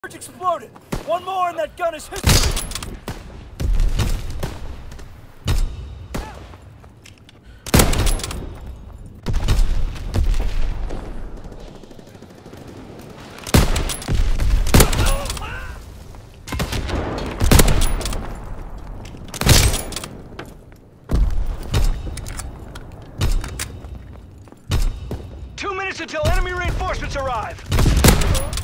Exploded. One more and that gun is history. 2 minutes until enemy reinforcements arrive.